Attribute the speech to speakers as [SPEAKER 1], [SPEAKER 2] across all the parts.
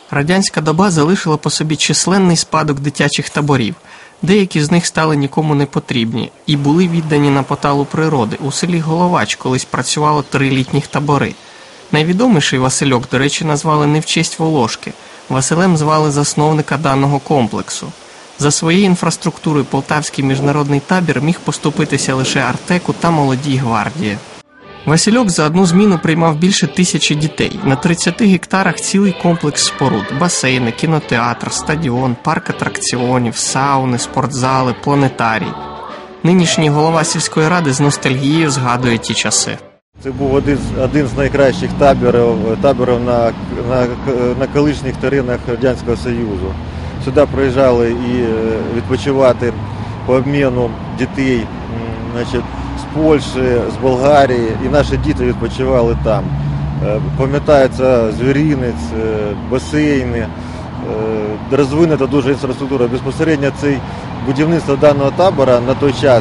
[SPEAKER 1] Радянська доба залишила по собі численний спадок дитячих таборів. Деякі з них стали нікому не потрібні і були віддані на поталу природи. У селі Головач колись працювало 3 літніх табори. Найвідоміший Васильок, до речі, назвали не в честь Волошки. Василем звали засновника даного комплексу. За своєю інфраструктурою Полтавський міжнародний табір міг поступитися лише Артеку та Молодій гвардії. Васильок за одну зміну приймав більше 1000 дітей. На 30 гектарах цілий комплекс споруд – басейни, кінотеатр, стадіон, парк атракціонів, сауни, спортзали, планетарій. Нинішній голова сільської ради з ностальгією згадує ті часи.
[SPEAKER 2] Це був один з найкращих таборів на колишніх теренах Радянського Союзу. Сюди приїжджали і відпочивати по обміну дітей, з Польщі, з Болгарії, і наші діти відпочивали там. Пам'ятається звіринець, басейни, розвинута дуже інфраструктура. Безпосередньо будівництво даного табора на той час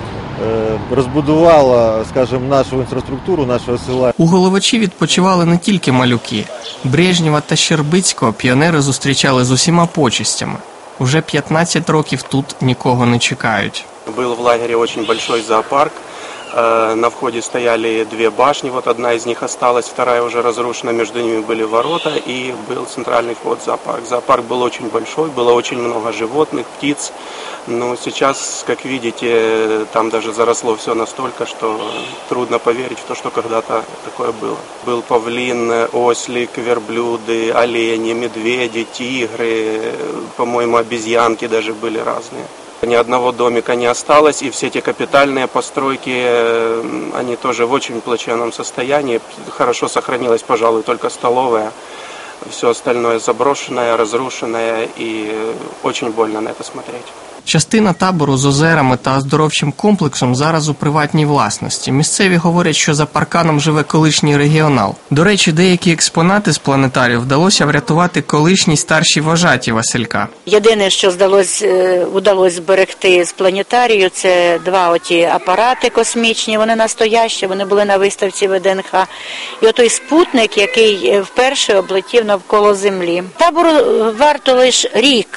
[SPEAKER 2] розбудувало, скажімо, нашу інфраструктуру, нашого села.
[SPEAKER 1] У Головачі відпочивали не тільки малюки. Брежнєва та Щербицького піонери зустрічали з усіма почестями. Уже 15 років тут нікого не чекають.
[SPEAKER 3] Был в лагере очень большой зоопарк. На входе стояли 2 башни, вот одна из них осталась, вторая уже разрушена, между ними были ворота и был центральный вход в зоопарк. Зоопарк был очень большой, было очень много животных, птиц, но сейчас, как видите, там даже заросло все настолько, что трудно поверить в то, что когда-то такое было. Был павлин, ослик, верблюды, олени, медведи, тигры, по-моему, обезьянки даже были разные. Ни одного домика не осталось, и все эти капитальные постройки, они тоже в очень плачевном состоянии. Хорошо сохранилась, пожалуй, только столовая. Все остальное заброшенное, разрушенное, и очень больно на это смотреть.
[SPEAKER 1] Частина табору з озерами та оздоровчим комплексом зараз у приватній власності. Місцеві говорять, що за парканом живе колишній регіонал. До речі, деякі експонати з планетарію вдалося врятувати колишній старшій вожаті Василька.
[SPEAKER 4] Єдине, що вдалося зберегти з планетарію, це 2 оті апарати космічні, вони настоящі, вони були на виставці ВДНХ. І отой спутник, який вперше облетів навколо Землі. Табору варто лише рік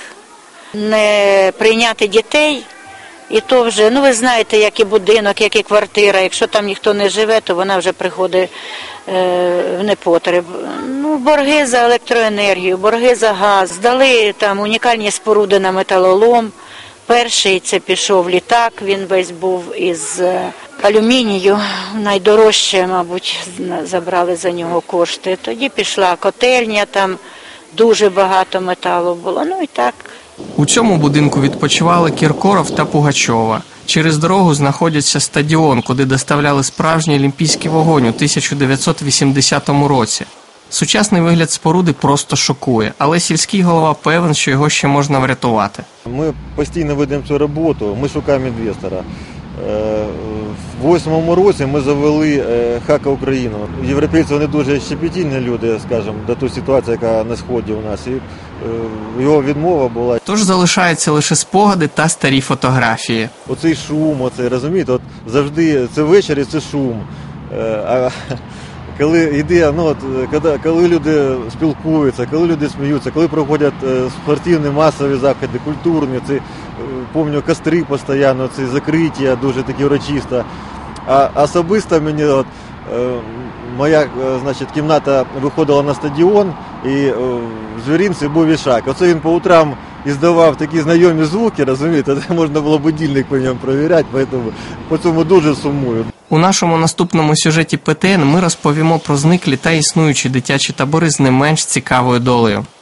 [SPEAKER 4] не прийняти дітей, і то вже, ви знаєте, як і будинок, як і квартира, якщо там ніхто не живе, то вона вже приходить в непотреб. Борги за електроенергію, борги за газ, здали там унікальні споруди на металолом. Перший це пішов літак, він весь був із алюмінію, найдорожче, мабуть, забрали за нього кошти. Тоді пішла котельня, там дуже багато металу було, і так.
[SPEAKER 1] У цьому будинку відпочивали Кіркоров та Пугачова. Через дорогу знаходиться стадіон, куди доставляли справжній олімпійський вогонь у 1980 році. Сучасний вигляд споруди просто шокує, але сільський голова певен, що його ще можна врятувати.
[SPEAKER 2] Ми постійно ведемо цю роботу, ми шукаємо інвестора. В 2008 році ми завели «Хака Україну». Європейці, вони дуже щепетільні люди, скажімо, до тої ситуації, яка на Сході у нас. І його відмова була.
[SPEAKER 1] Тож залишаються лише спогади та старі фотографії.
[SPEAKER 2] Оцей шум, розумієте, завжди це ввечері, це шум. А коли йде, коли люди спілкуються, коли люди сміються, коли проходять спортивні масові заходи, культурні, пам'ятаю, костри постійно, це закриття дуже такі урочисто. А особисто мені моя, кімната виходила на стадіон, і в звіринці був вішак. Оце він по утрам іздавав такі знайомі звуки, розумієте, можна було будильник по ньому перевіряти, по цьому дуже сумую.
[SPEAKER 1] У нашому наступному сюжеті ПТН ми розповімо про зниклі та існуючі дитячі табори з не менш цікавою долею.